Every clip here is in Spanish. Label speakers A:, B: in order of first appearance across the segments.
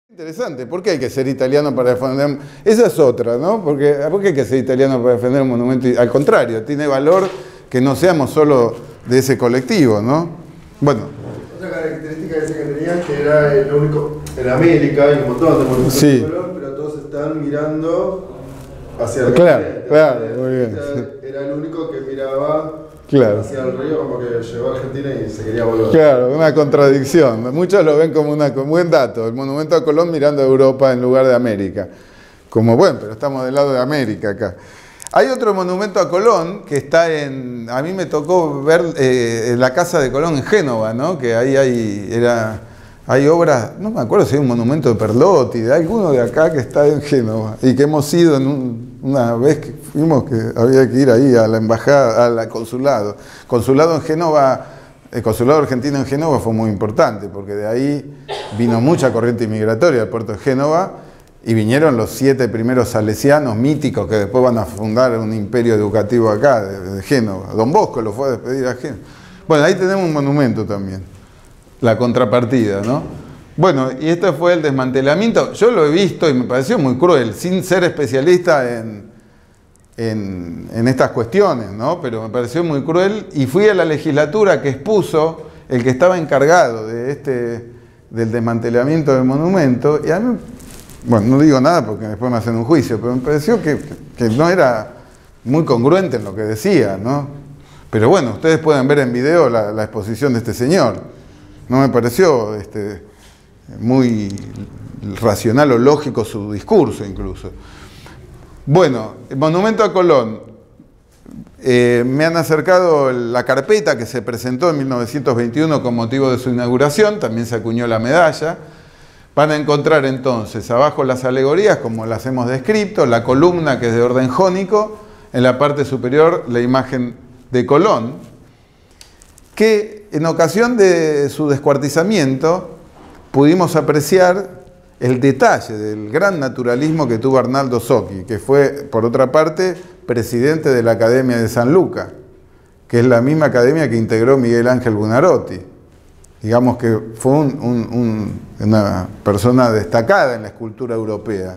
A: Interesante, ¿por qué hay que ser italiano para defender? Esa es otra, ¿no? ¿Por qué hay que ser italiano para defender un monumento? Al contrario, tiene valor que no seamos solo de ese colectivo, ¿no? Bueno.
B: Otra característica que tenía que era el único, en América hay un montón de monumentos
A: sí.
B: de color, pero todos están mirando hacia el
A: claro,
B: continente.
A: Claro, muy bien.
B: Era el único que miraba hacia el río, como que llegó a Argentina y se quería volver.
A: Claro, una contradicción. Muchos lo ven como un buen dato, el monumento a Colón mirando a Europa en lugar de América. Como bueno, pero estamos del lado de América acá. Hay otro monumento a Colón que está en... A mí me tocó ver la casa de Colón en Génova, ¿no? Que ahí hay obras, no me acuerdo si hay un monumento de Perlotti, de alguno de acá que está en Génova, y que hemos ido una vez que fuimos, que había que ir ahí a la embajada, al consulado. Consulado en Génova, el consulado argentino en Génova fue muy importante, porque de ahí vino mucha corriente inmigratoria al puerto de Génova, y vinieron los 7 primeros salesianos míticos que después van a fundar un imperio educativo acá, de Génova. Don Bosco lo fue a despedir a Génova. Bueno, ahí tenemos un monumento también. La contrapartida, ¿no? Bueno, y este fue el desmantelamiento. Yo lo he visto y me pareció muy cruel, sin ser especialista en estas cuestiones, ¿no? Pero me pareció muy cruel y fui a la legislatura que expuso el que estaba encargado del desmantelamiento del monumento y a mí, bueno, no digo nada porque después me hacen un juicio, pero me pareció que no era muy congruente en lo que decía, ¿no? Pero bueno, ustedes pueden ver en video la exposición de este señor. No me pareció muy racional o lógico su discurso incluso. Bueno, el monumento a Colón. Me han acercado la carpeta que se presentó en 1921 con motivo de su inauguración, también se acuñó la medalla. Van a encontrar entonces abajo las alegorías como las hemos descrito, la columna que es de orden jónico, en la parte superior la imagen de Colón, que en ocasión de su descuartizamiento pudimos apreciar el detalle del gran naturalismo que tuvo Arnaldo Sacchi, que fue, por otra parte, presidente de la Academia de San Luca, que es la misma academia que integró Miguel Ángel Buonarroti. Digamos que fue una persona destacada en la escultura europea.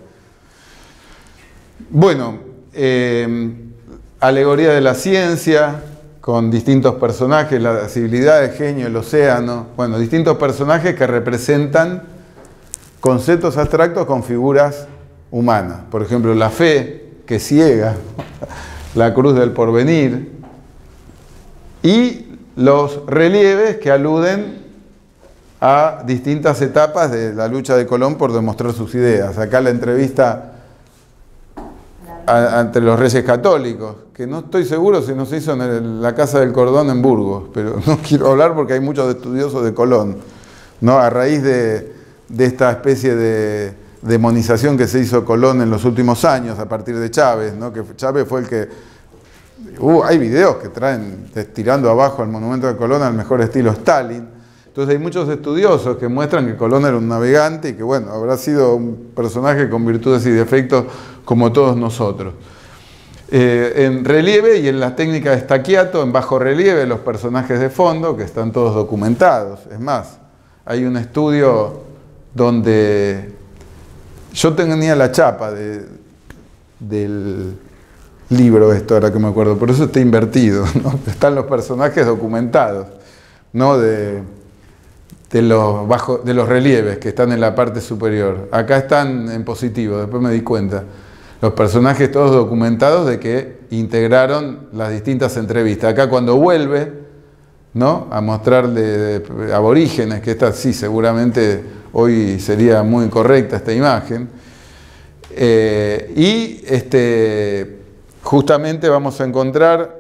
A: Bueno, alegoría de la ciencia, con distintos personajes, la civilidad, el genio, el océano, bueno, distintos personajes que representan conceptos abstractos con figuras humanas. Por ejemplo, la fe, que ciega, la cruz del porvenir, y los relieves que aluden a distintas etapas de la lucha de Colón por demostrar sus ideas. Acá la entrevista ante los Reyes Católicos, que no estoy seguro si no se hizo en la Casa del Cordón en Burgos, pero no quiero hablar porque hay muchos estudiosos de Colón, ¿no? A raíz de esta especie de demonización que se hizo Colón en los últimos años a partir de Chávez, ¿no? Que Chávez fue el que... hay videos que traen tirando abajo el monumento de Colón al mejor estilo Stalin. Entonces hay muchos estudiosos que muestran que Colón era un navegante y que, bueno, habrá sido un personaje con virtudes y defectos como todos nosotros. En relieve y en la técnica de Stacchiato, en bajo relieve, los personajes de fondo, que están todos documentados. Es más, hay un estudio donde yo tenía la chapa del libro, esto ahora que me acuerdo, por eso está invertido, ¿no? Están los personajes documentados, ¿no? de los relieves que están en la parte superior. Acá están en positivo, después me di cuenta. Los personajes todos documentados de que integraron las distintas entrevistas. Acá cuando vuelve, ¿no? A mostrarle aborígenes, que esta sí, seguramente hoy sería muy incorrecta esta imagen. Justamente vamos a encontrar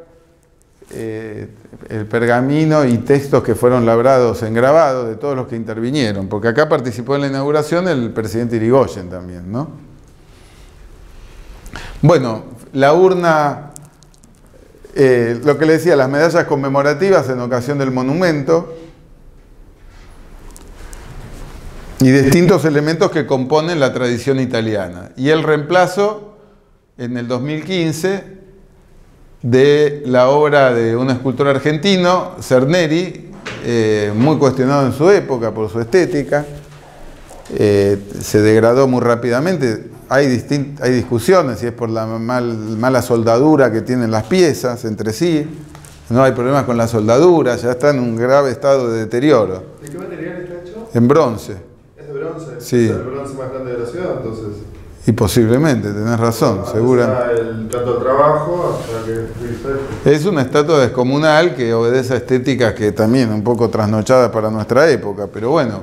A: el pergamino y textos que fueron labrados en grabado de todos los que intervinieron, porque acá participó en la inauguración el presidente Irigoyen también, ¿no? Bueno, la urna, lo que le decía, las medallas conmemorativas en ocasión del monumento y distintos elementos que componen la tradición italiana. Y el reemplazo en el 2015 de la obra de un escultor argentino, Cerneri, muy cuestionado en su época por su estética, se degradó muy rápidamente. Hay discusiones si es por la mala soldadura que tienen las piezas entre sí. No hay problemas con la soldadura, ya está en un grave estado de deterioro.
B: ¿De qué material está hecho?
A: En bronce.
B: ¿Es de bronce?
A: Sí.
B: ¿Es el bronce más grande de la ciudad, entonces?
A: Y posiblemente, tenés razón, seguramente.
B: El trato de trabajo hasta que...
A: Es una estatua descomunal que obedece a estéticas que también un poco trasnochadas para nuestra época, pero bueno,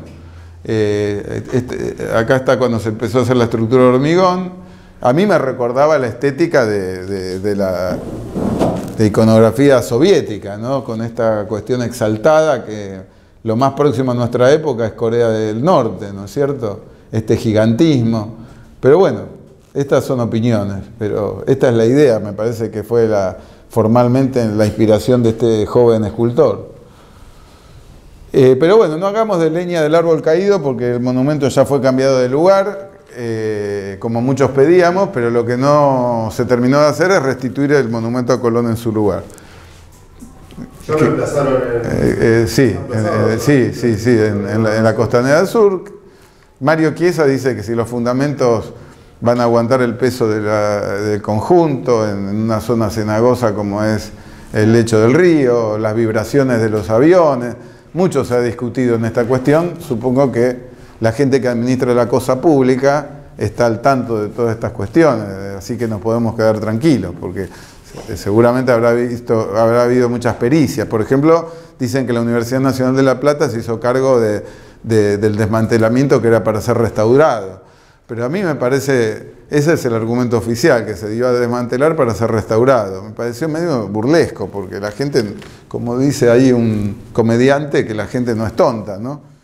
A: acá está cuando se empezó a hacer la estructura de hormigón. A mí me recordaba la estética de la iconografía soviética, ¿no? Con esta cuestión exaltada que lo más próximo a nuestra época es Corea del Norte, ¿no es cierto? Este gigantismo. Pero bueno, estas son opiniones, pero esta es la idea, me parece que fue formalmente la inspiración de este joven escultor. Pero bueno, no hagamos de leña del árbol caído porque el monumento ya fue cambiado de lugar, como muchos pedíamos, pero lo que no se terminó de hacer es restituir el monumento a Colón en su lugar.
B: ¿Ya lo emplazaron
A: en la Costanera Sur. Mario Chiesa dice que si los fundamentos van a aguantar el peso del conjunto en una zona cenagosa como es el lecho del río, las vibraciones de los aviones, mucho se ha discutido en esta cuestión. Supongo que la gente que administra la cosa pública está al tanto de todas estas cuestiones, así que nos podemos quedar tranquilos, porque seguramente habrá habido muchas pericias. Por ejemplo, dicen que la Universidad Nacional de La Plata se hizo cargo del desmantelamiento que era para ser restaurado. Pero a mí me parece, ese es el argumento oficial, que se dio a desmantelar para ser restaurado. Me pareció medio burlesco, porque la gente, como dice ahí un comediante, que la gente no es tonta, ¿no?